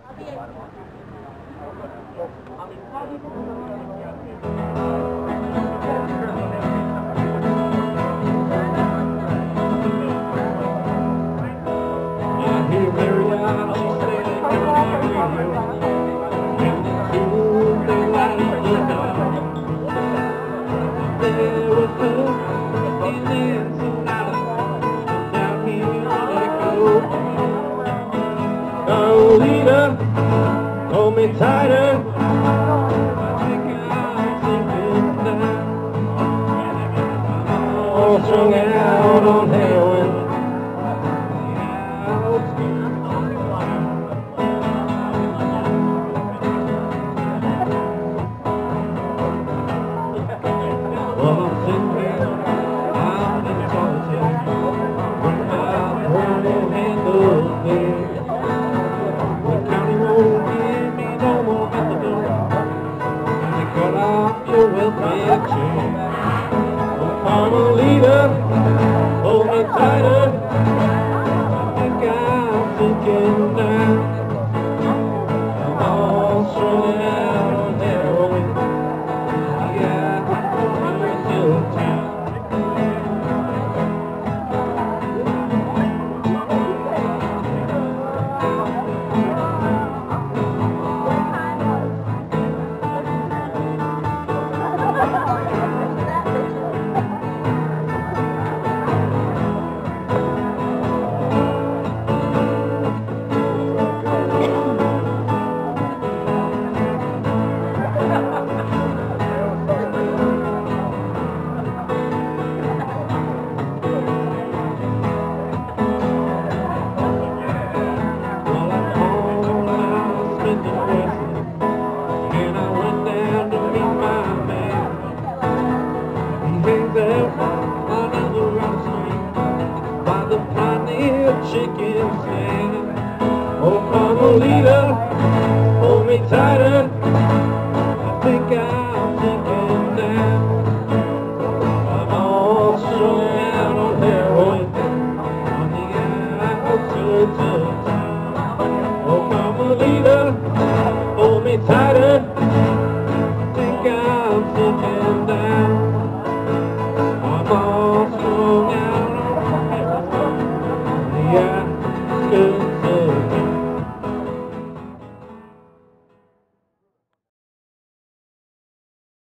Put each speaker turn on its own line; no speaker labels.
Carmelita, hold me tighter. I think I'm sinking down. I'm all strung out on heroin. Well, I'm sinking out in solitude with my burning handle there. Welfare chain. Oh, Carmelita, hold me tighter. I think I'm sinking down. I'm all strung out on heroin. Yeah, I'm still in town. Chicken stand. Oh, Carmelita, hold me tighter.